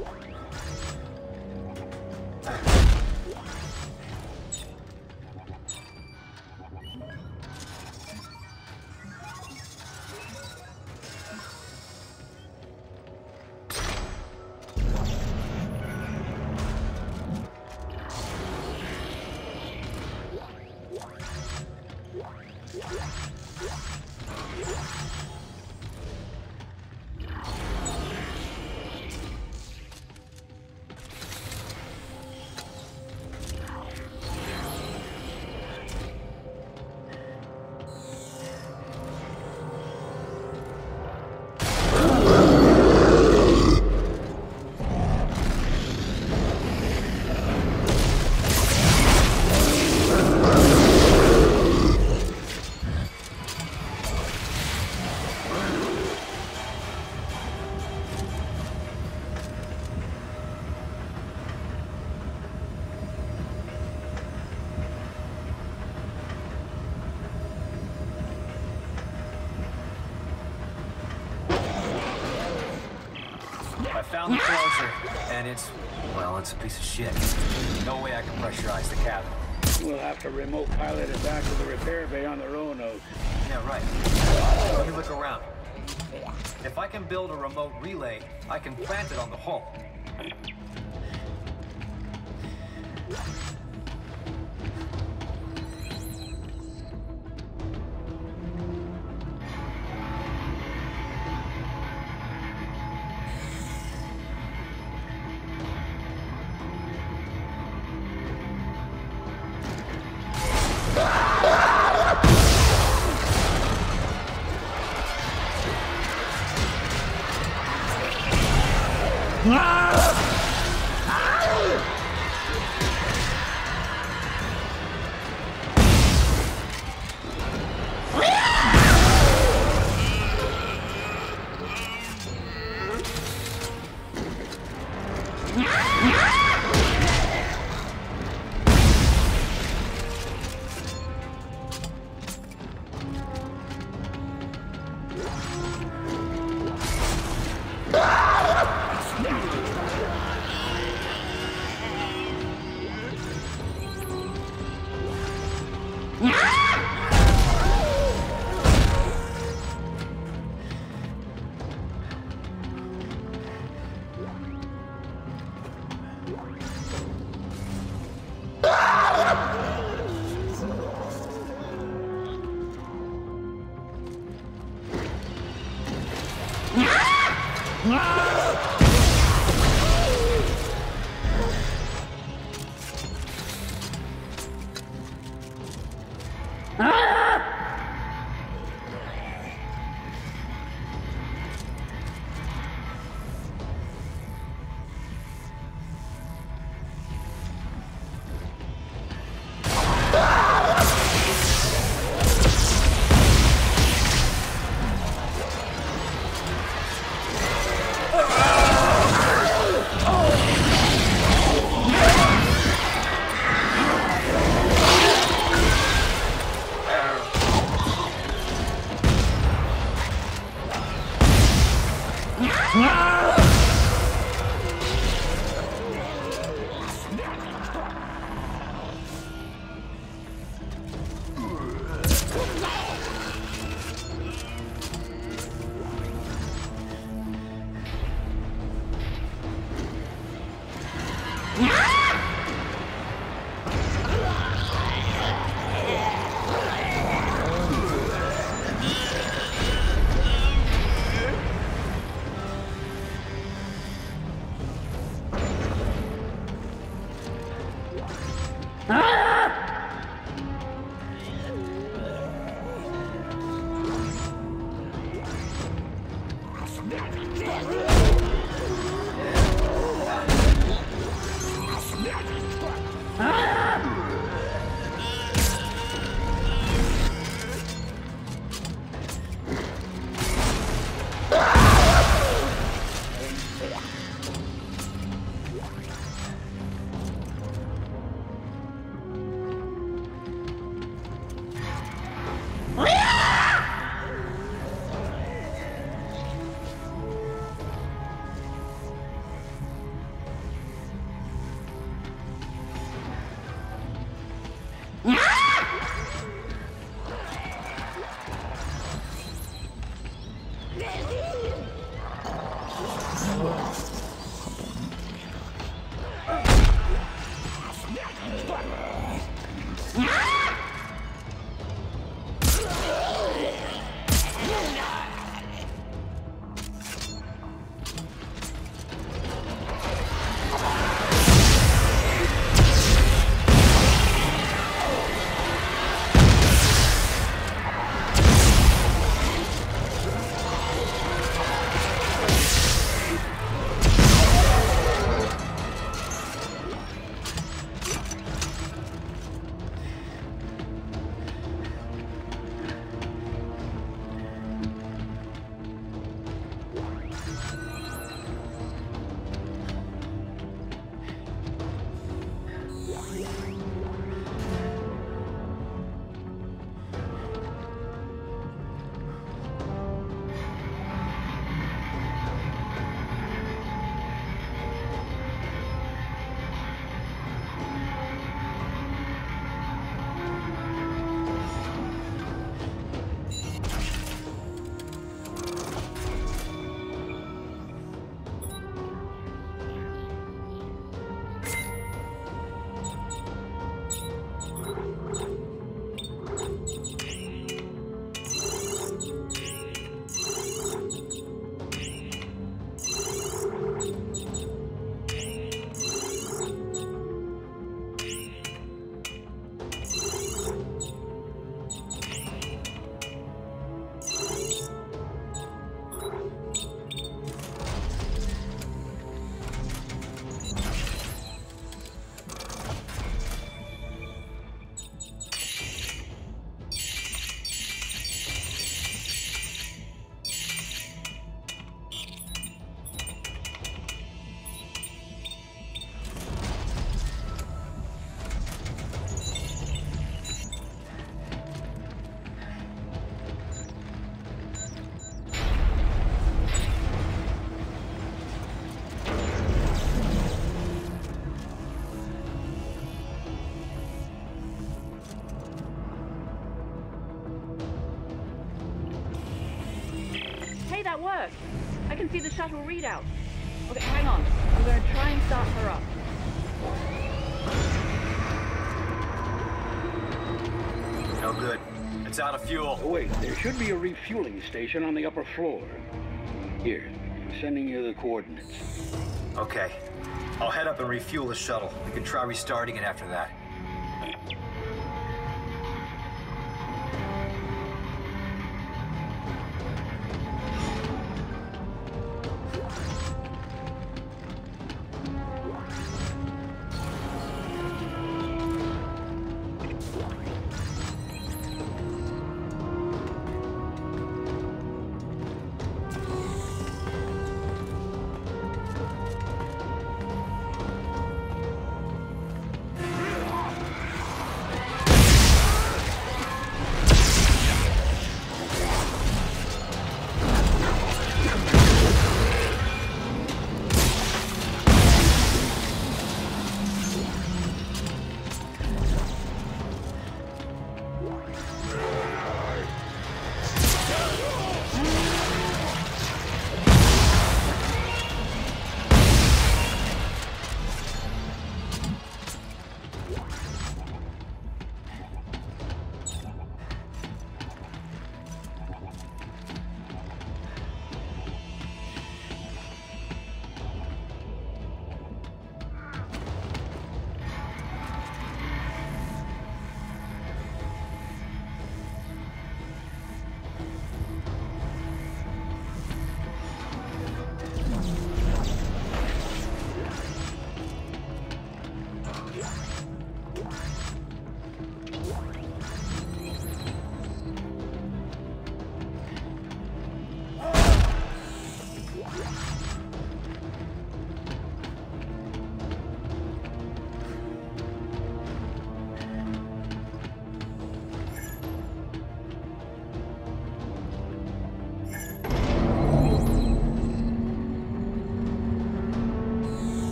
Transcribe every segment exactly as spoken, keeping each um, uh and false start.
Found the closer, and it's, well, it's a piece of shit. No way I can pressurize the cabin. We'll have to remote pilot it back to the repair bay on the Roanoke. Yeah, right. Let me look around. If I can build a remote relay, I can plant it on the hull. That worked. I can see the shuttle readout. Okay, hang on. I'm going to try and start her up. No good. It's out of fuel. Oh, wait, there should be a refueling station on the upper floor. Here, I'm sending you the coordinates. Okay. I'll head up and refuel the shuttle. We can try restarting it after that.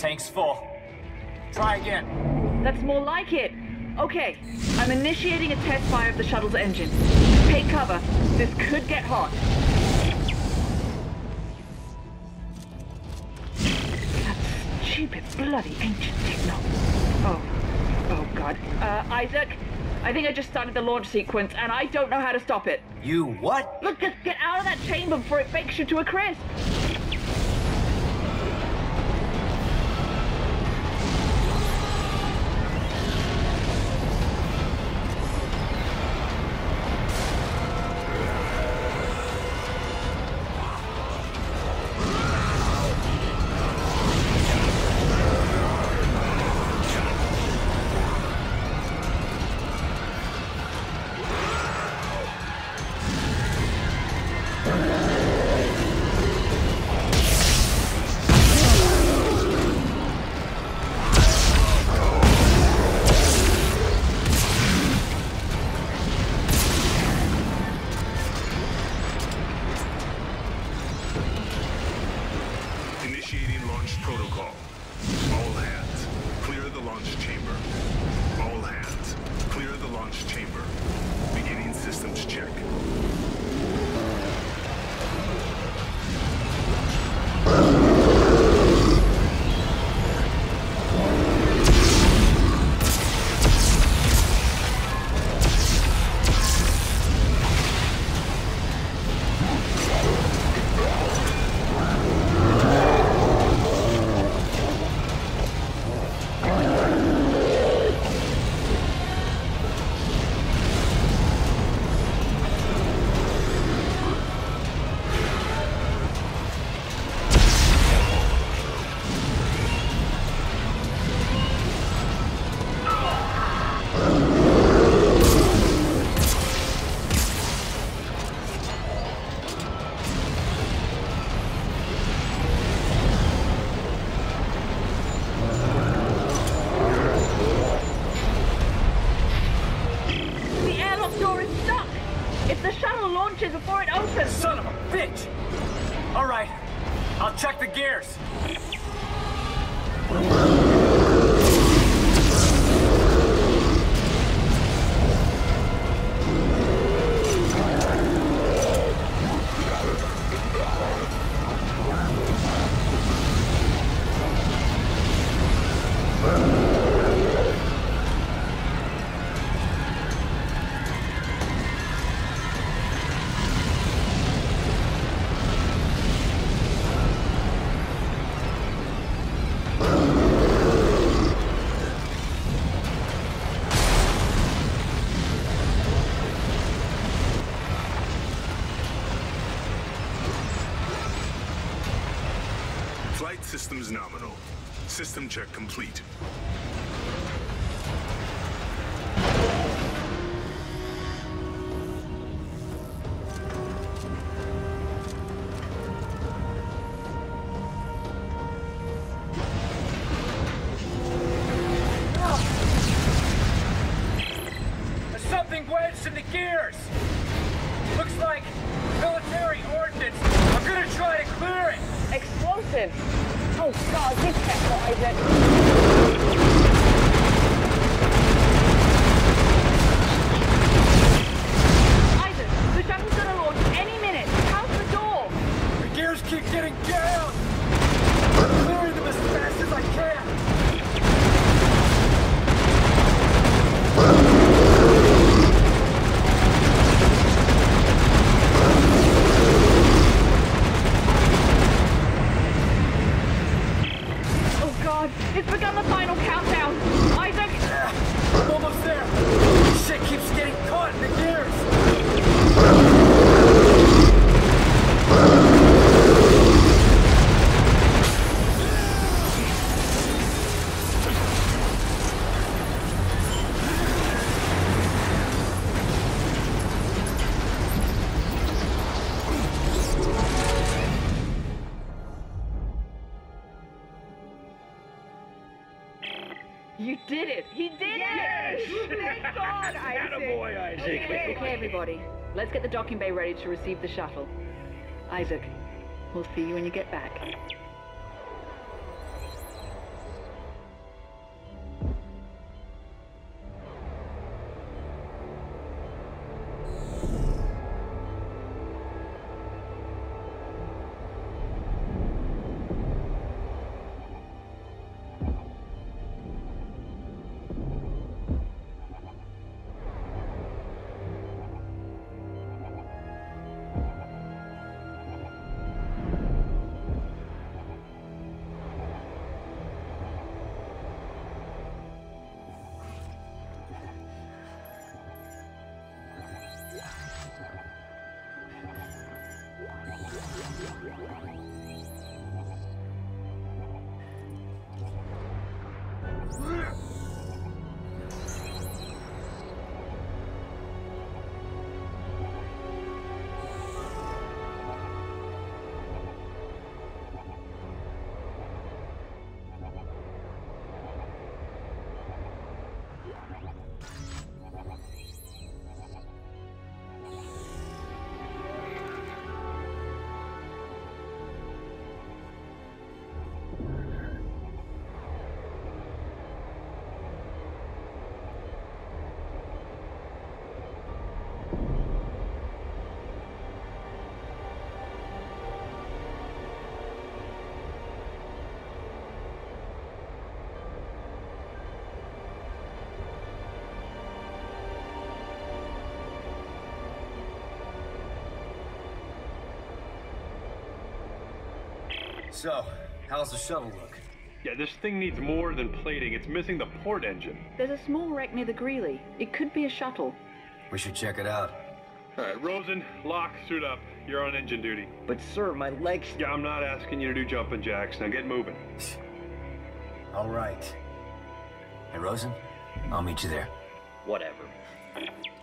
Tank's full. Try again. That's more like it. Okay, I'm initiating a test fire of the shuttle's engine. Take cover. This could get hot. That stupid, bloody ancient techno. Oh. Oh, God. Uh, Isaac, I think I just started the launch sequence, and I don't know how to stop it. You what? Look, just get out of that chamber before it bakes you to a crisp. Before it opens. Son of a bitch! All right, I'll check the gears. Flight systems nominal. System check complete. There's something wedged in the gears. Looks like military ordnance. I'm gonna try to clear it. Explosive! Oh God, be careful, Isaac! Isaac, the shuttle's gonna launch any minute! How's the door? The gears keep getting jammed! I'm clearing them as fast as I can! It's begun the final countdown! Isaac! I'm almost there! Shit keeps getting caught in the gears! You did it! He did Yes! it! Thank God, Isaac! Attaboy, Isaac! Okay, okay, everybody. Let's get the docking bay ready to receive the shuttle. Isaac, we'll see you when you get back. So, how's the shuttle look? Yeah, this thing needs more than plating. It's missing the port engine. There's a small wreck near the Greeley. It could be a shuttle. We should check it out. All right, Rosen, lock, suit up. You're on engine duty. But sir, my legs... Yeah, I'm not asking you to do jumping jacks. Now get moving. All right. Hey, Rosen, I'll meet you there. Whatever.